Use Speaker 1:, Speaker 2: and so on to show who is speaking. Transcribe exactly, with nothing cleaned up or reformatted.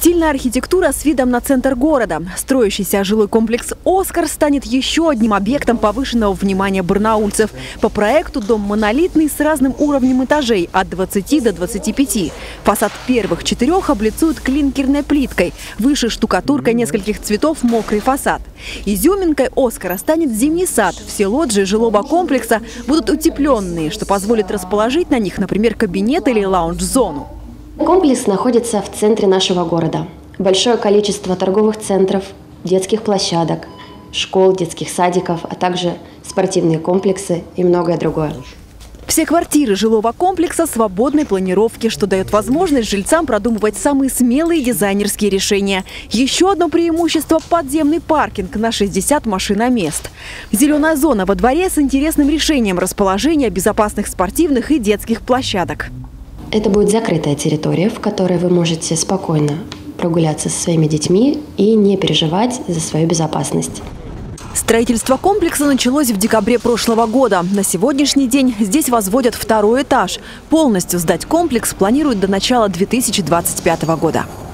Speaker 1: Стильная архитектура с видом на центр города. Строящийся жилой комплекс «Оскар» станет еще одним объектом повышенного внимания барнаульцев. По проекту дом монолитный с разным уровнем этажей от двадцати до двадцати пяти. Фасад первых четырех облицуют клинкерной плиткой. Выше штукатуркой нескольких цветов мокрый фасад. Изюминкой «Оскара» станет зимний сад. Все лоджии жилого комплекса будут утепленные, что позволит расположить на них, например, кабинет или лаунж-зону.
Speaker 2: Комплекс находится в центре нашего города. Большое количество торговых центров, детских площадок, школ, детских садиков, а также спортивные комплексы и многое другое.
Speaker 1: Все квартиры жилого комплекса свободной планировки, что дает возможность жильцам продумывать самые смелые дизайнерские решения. Еще одно преимущество – подземный паркинг на шестьдесят машиномест. Зеленая зона во дворе с интересным решением расположения безопасных спортивных и детских площадок.
Speaker 2: Это будет закрытая территория, в которой вы можете спокойно прогуляться со своими детьми и не переживать за свою безопасность.
Speaker 1: Строительство комплекса началось в декабре прошлого года. На сегодняшний день здесь возводят второй этаж. Полностью сдать комплекс планируют до начала две тысячи двадцать пятого года.